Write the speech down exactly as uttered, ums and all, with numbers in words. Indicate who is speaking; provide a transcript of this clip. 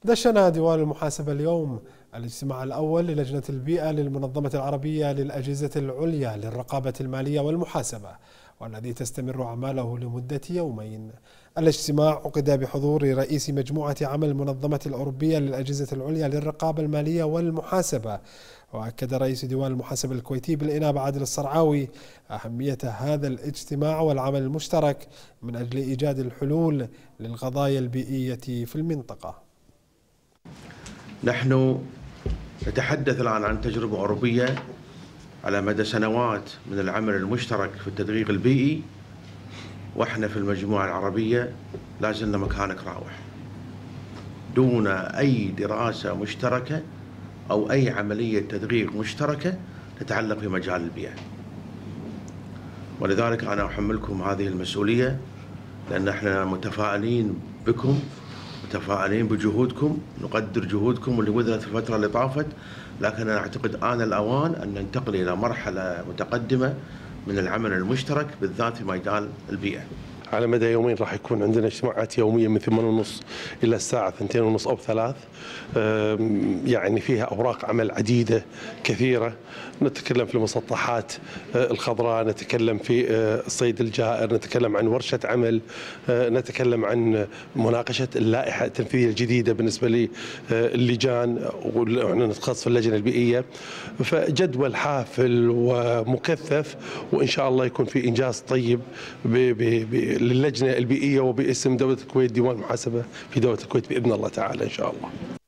Speaker 1: دشن ديوان المحاسبة اليوم الاجتماع الأول للجنة البيئة للمنظمة العربية للأجهزة العليا للرقابة المالية والمحاسبة، والذي تستمر أعماله لمدة يومين. الاجتماع عقد بحضور رئيس مجموعة عمل المنظمة الأوروبية للأجهزة العليا للرقابة المالية والمحاسبة. وأكد رئيس ديوان المحاسبة الكويتي بالإنابة عادل الصرعاوي أهمية هذا الاجتماع والعمل المشترك من أجل إيجاد الحلول للقضايا البيئية في المنطقة.
Speaker 2: نحن نتحدث الآن عن تجربة أوروبية على مدى سنوات من العمل المشترك في التدقيق البيئي، وإحنا في المجموعة العربية لازلنا مكانك راوح دون أي دراسة مشتركة أو أي عملية تدقيق مشتركة تتعلق في مجال البيئة. ولذلك أنا أحملكم هذه المسؤولية، لأن إحنا متفائلين بكم، متفائلين بجهودكم، نقدر جهودكم اللي بذلت في الفترة اللي طافت، لكن أنا أعتقد آن الأوان أن ننتقل إلى مرحلة متقدمة من العمل المشترك بالذات في مجال البيئة.
Speaker 3: على مدى يومين راح يكون عندنا اجتماعات يومية من ثمانية ونص إلى الساعة اثنتين ونص أو ثلاث، يعني فيها أوراق عمل عديدة كثيرة. نتكلم في المسطحات الخضراء، نتكلم في الصيد الجائر، نتكلم عن ورشة عمل، نتكلم عن مناقشة اللائحة التنفيذية الجديدة بالنسبة للجان، ونحن نتخصص في اللجنة البيئية. فجدول حافل ومكثف، وإن شاء الله يكون في إنجاز طيب ب ب للجنة البيئية وباسم دولة الكويت، ديوان المحاسبة في دولة الكويت بإذن الله تعالى إن شاء الله.